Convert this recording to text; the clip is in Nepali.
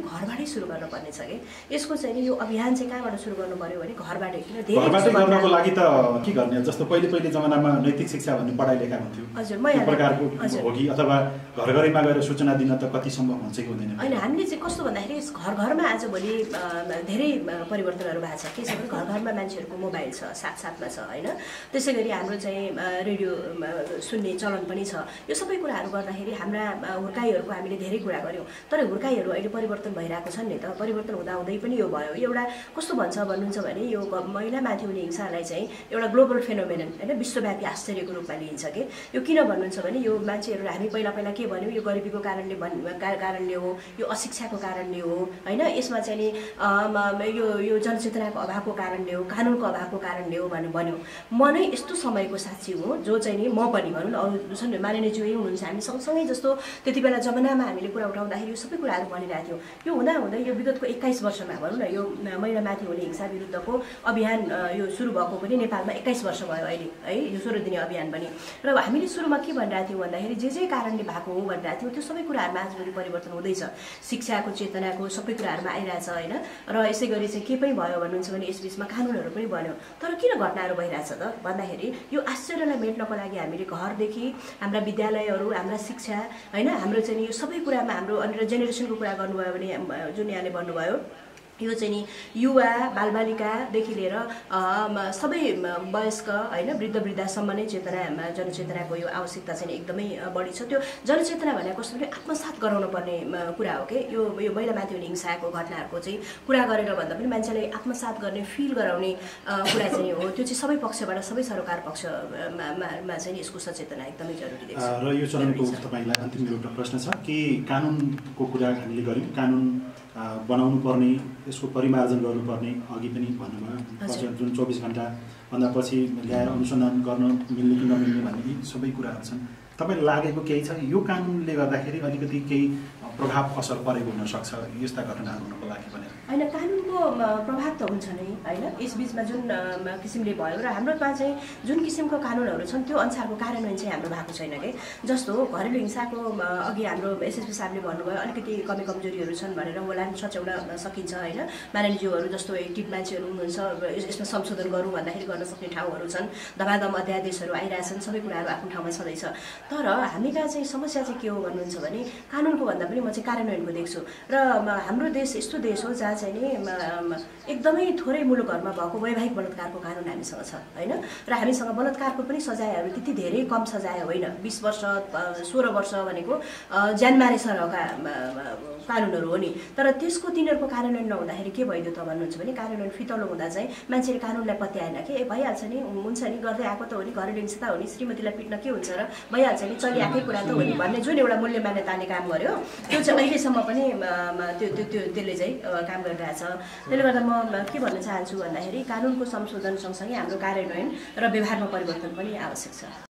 घरबाटै सुरु गर्नुपर्ने छ कि यसको चाहिँ यो अभियान चाहिँ कहाँबाट सुरु गर्नु पर्यो भने घरबाटै किन घरबाटै गर्नको लागि त के गर्ने जस्तो पहिले जमानामा नैतिक शिक्षा भन्ने पढाइ लेखा हुन्थ्यो हजुर यो प्रकारको हो कि अथवा घरघरैमा गएर सूचना दिन त कति सम्भव हुन्छ कि हुँदैन हैन हामीले चाहिँ कस्तो भन्दाखेरि घरघरमा आजभोलि धेरै परिवर्तनहरू भएको छ के छ भने घरघरमा मान्छेहरूको मोबाइल छ साथसाथमा छ हैन त्यसैगरी हाम्रो चाहिँ रेडियो सुन्ने चलन पनि छ यो सबै कुराहरू गर्दाखेरि हाम्रा हुर्काईहरूको हामीले धेरै कुरा गर्यौं तर हुर्काईहरू अहिले परिवर्तन भइरहेको छन् नि त परिवर्तन हुँदै पनि यो भयो एउटा कस्तो भन्छ भन्नुहुन्छ भने यो महिलामाथि हुने हिंसालाई चाहिँ एउटा ग्लोबल फेनोमेनन हैन विश्वव्यापी आश्चर्यको रूपमा लिइन्छ के यो किन भन्नुहुन्छ भने यो मान्छेहरू हामी पहिला के भन्यौं यो गरिबीको कारणले हो यो अशिक्षाको कारणले हो हैन यसमा चाहिँ नि यो जनचेतनाको अभावको कारणले हो कानुनको अभावको कारणले हो भन्यौं म नै यस्तो समयको साक्षी हो जो चाहिँ नि म पनि भनौं न अरु छन् माननीय ज्यू हुनुहुन्छ हामी सँगसँगै जस्तो त्यतिबेला जमानामा हामीले कुरा उठाउँदाखेरि यो सबै कुराहरू भनिरहेको थियौ यो हुँदा यो विगतको 21 वर्षमा भनौं न यो महिलामाथि हुने हिंसा विरुद्धको अभियान यो सुरु भएको पनि नेपालमा 21 वर्ष भयो अहिले है यो 16 दिने अभियान पनि र हामीले सुरुमा के भनिरहेको थियौ भन्दाखेरि जे कारणले भएको हो भनिरहेको थियौ त्यो सबै कुराहरुमा आजभोलि परिवर्तन हुँदैछ शिक्षाको चेतनाको सबै कुराहरुमा आइरहेछ हैन र यसैगरी चाहिँ के पनि भयो भन्नुहुन्छ भने यसबीचमा कानुनहरु पनि बन्यो तर किन घटनाहरु भइरहेछ त भन्दाखेरि यो आश्चर्यलाई मेट्नको लागि हामीले घरदेखि हाम्रा विद्यालयहरु हाम्रा शिक्षा हैन हाम्रो चाहिँ यो सबै कुरामा हाम्रो अनि जेनेरेसनको कुरा गर्नुभयो भने जुन यहाँले भन्नुभयो यो चाहिँ नि युवा बालबालिकादेखि लिएर सबै वयस्क हैन वृद्धसम्म नै चेतना जनचेतनाको यो आवश्यकता चाहिँ एकदमै बढी छ त्यो जनचेतना भनेको कस्तो भने आत्मसात गराउन पर्ने कुरा हो के यो महिलामाथि हुने हिंसाको घटनाहरुको चाहिँ कुरा गरेर भन्दा पनि मान्छेले आत्मसात गर्ने फिल गराउने कुरा चाहिँ हो त्यो चाहिँ सबै पक्षबाट सबै सरकार पक्षमा चाहिँ यसको सचेतना एकदमै जरुरी देख्छ र यो चरणको तपाईलाई अन्तिम एउटा प्रश्न छ कि कानुनको कुरा हामीले गर्यौं कानुन बनाउनु पर्ने यसको परिमार्जन गर्नुपर्ने अघि पनि भन्नुभयो जुन 24 घण्टा भन्दा पछि ल्याएर अनुसन्धान गर्न मिल्ने कि नमिल्ने भन्ने यी सबै कुराहरू छन् तपाईलाई लागेको केही छ यो कानुनले गर्दाखेरि अलिकति केही प्रभाव असर परेको हुन सक्छ यस्ता घटनाहरू हुनको लागि भनेर हैन कानुनको प्रभाव त हुन्छ नै हैन यसबीचमा जुन किसिमले भयो र हाम्रोमा चाहिँ जुन किसिमको कानुनहरू छन् त्यो अनुसारको कार्यान्वयन चाहिँ हाम्रो भएको छैन के जस्तो घरेलु हिंसाको अघि हाम्रो एसएसपी साहबले भन्नुभयो अलिकति कमजोरीहरू छन् भनेर होला सच्याउन सकिन्छ हैन माननीयज्यूहरू जस्तो एक्टिभ मान्छेहरू हुनुहुन्छ यसमा संशोधन गरौँ भन्दाखेरि गर्न सक्ने ठाउँहरू छन् दमादम अध्यादेशहरू आइरहेछन् सबै कुराहरू आफ्नो ठाउँमा छँदैछ तर हामी कहाँ चाहिँ समस्या चाहिँ के हो भन्नुहुन्छ भने कानुनको भन्दा पनि म चाहिँ कार्यान्वयनको देख्छु र हाम्रो देश यस्तो देश हो जहाँ चाहिँ नि एकदमै थोरै मुलुकहरुमा भएको वैवाहिक बलात्कारको कानुन हामीसँग छ हैन र हामीसँग बलात्कारको पनि सजायहरू त्यति धेरै कम सजाय होइन 20 वर्ष 16 वर्ष भनेको ज्यानमारे सरहका कानुनहरू हो नि तर त्यसको तिनीहरुको कार्यान्वयन नहुँदाखेरि के भइदियो त भन्नुहुन्छ भने कार्यान्वयन फितलो हुँदा चाहिँ मान्छेले कानुनलाई पत्याएन के भइहाल्छ नि हुन्छ नि गर्दै आएको त हो नि घरेलु हिंसा हो नि श्रीमतीलाई पिट्न के हुन्छ र भइहाल्छ नि चलिआएकै कुरा त हो नि भन्ने जुन एउटा मूल्य मान्यताले काम गर्यो त्यो चाहिँ अहिलेसम्म पनि त्यसले चाहिँ काम गरिरहेछ त्यसले गर्दा म के भन्न चाहन्छु भन्दाखेरि कानुनको संशोधन सँगसँगै हाम्रो कार्यान्वयन र व्यवहारमा परिवर्तन पनि आवश्यक छ